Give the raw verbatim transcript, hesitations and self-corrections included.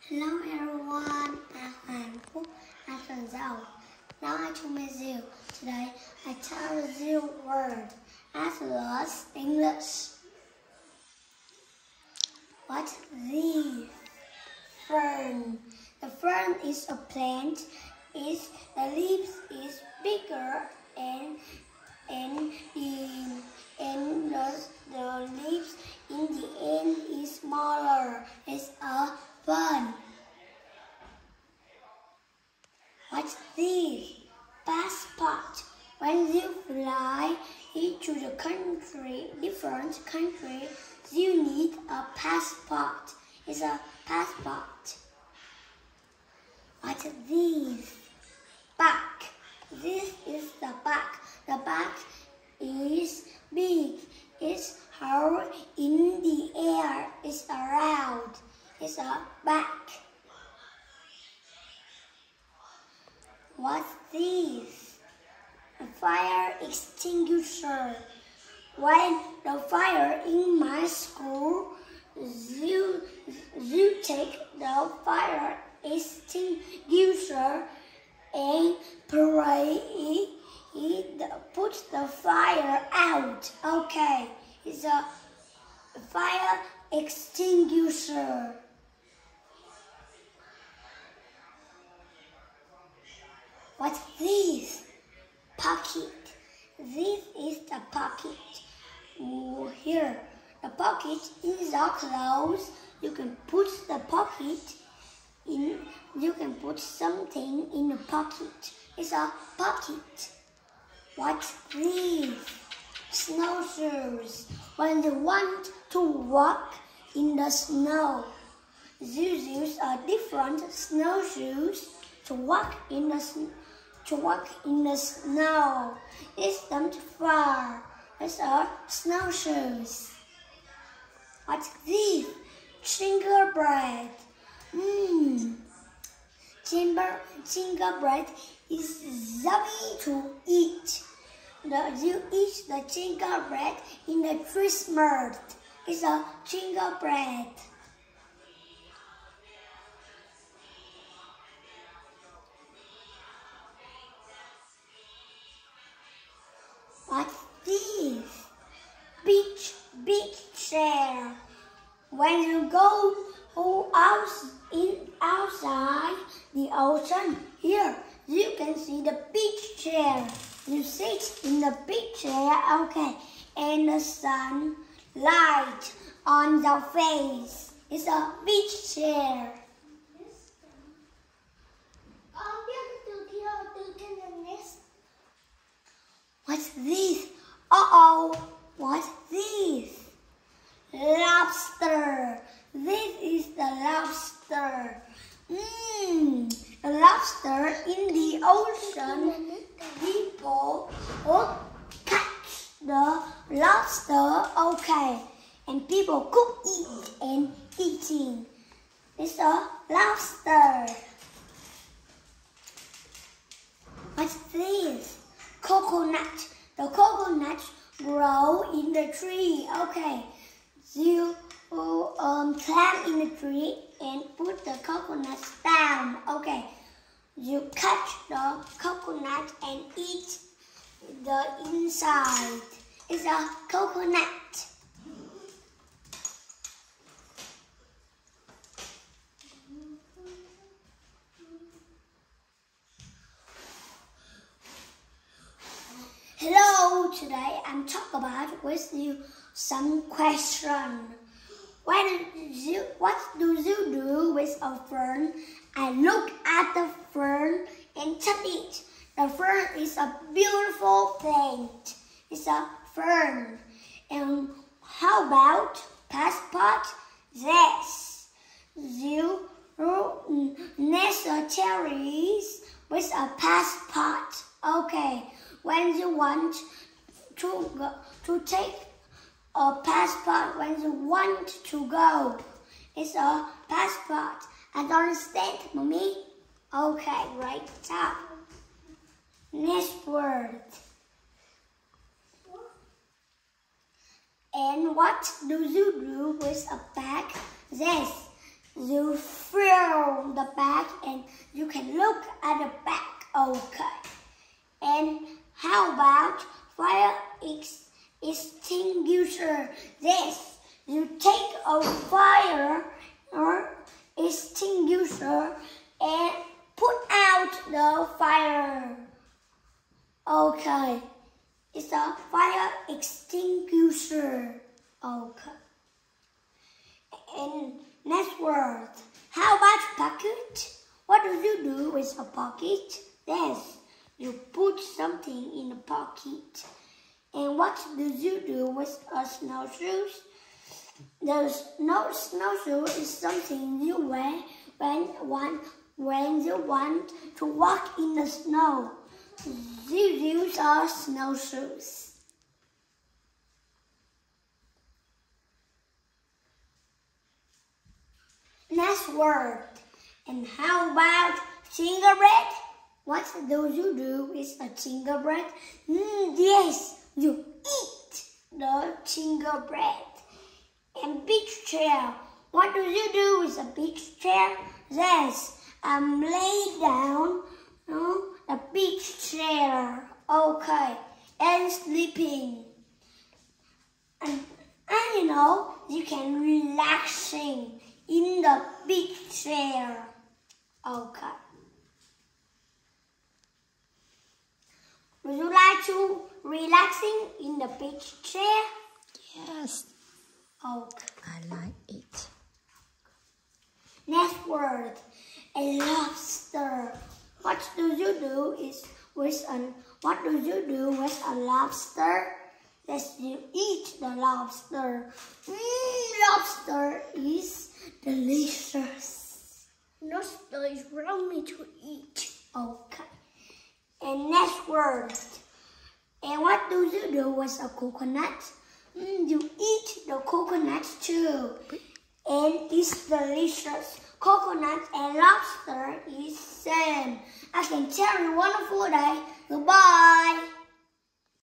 Hello everyone, I'm Hàn Quốc, I'm from Giàu. Now I to meet you. Today I tell you word as well as English. What is fern? The fern is a plant. Its the leaves is bigger and and the and the, the leaves in the end is smaller. It's a fern. What's this? Passport. When you fly into the country, different country, you need a passport. It's a passport. What's this? Bag. This is the bag. The bag is big. It's held in the air. It's around. It's a bag. What's this? A fire extinguisher. When the fire in my school, you, you take the fire extinguisher and pray it, it puts the fire out. Okay, it's a fire extinguisher. What's this? Pocket. This is the pocket. Oh, here, the pocket is our clothes. You can put the pocket in. You can put something in the pocket. It's a pocket. What's this? Snowshoes. When you want to walk in the snow, you use a different snowshoes to walk in the snow. To walk in the snow. It's not far. It's a snowshoes. What's this? Gingerbread. Mmm. Gingerbread is yummy to eat. The, you eat the gingerbread in the Christmas. It's a gingerbread. What's this? Beach, beach chair. When you go out in outside the ocean, here you can see the beach chair. You sit in the beach chair, okay, and the sun light on your face. It's a beach chair. What's this? Uh-oh, what's this? Lobster. This is the lobster. Mmm, the lobster in the ocean. People will catch the lobster, okay, and people cook it and eating. It's a lobster. What's this? Coconut. The coconut grow in the tree. Okay, you um, climb in the tree and put the coconut down. Okay, you cut the coconut and eat the inside. It's a coconut. Hello, today I'm talking about with you some question. When you, what do you do with a fern? I look at the fern and touch it. The fern is a beautiful plant. It's a fern. And how about passport? Yes. You necessary with a passport. Okay. When you want to go, to take a passport, when you want to go, it's a passport. I don't understand, mommy. Okay, right up. Next word. And what do you do with a bag? Yes, you fill the bag and you can look at the bag. Okay. And how about fire ex extinguisher? Yes, you take a fire or extinguisher and put out the fire. Okay. It's a fire extinguisher. Okay. And next word. How about pocket? What do you do with a pocket? Yes, you put something in a pocket. And what do you do with a snowshoe? The snow snowshoe is something you wear when one when you want to walk in the snow. You use our snowshoes. Next word. And how about gingerbread? What do you do with a gingerbread? Mm, yes, you eat the gingerbread. And beach chair. What do you do with a beach chair? Yes, I'm laid down on a beach chair. Okay, and sleeping. And, and you know, you can relaxing in the beach chair. Okay. Would you like to relaxing in the beach chair? Yes. Okay. I like it. Next word, a lobster. What do you do is with an what do you do with a lobster? Yes, you eat the lobster. Mm, lobster is delicious. Lobster is yummy to eat. Okay. And next word. And what do you do with a coconut? Mm, you eat the coconut too. And it's delicious. Coconut and lobster is same. I can tell you wonderful day. Goodbye.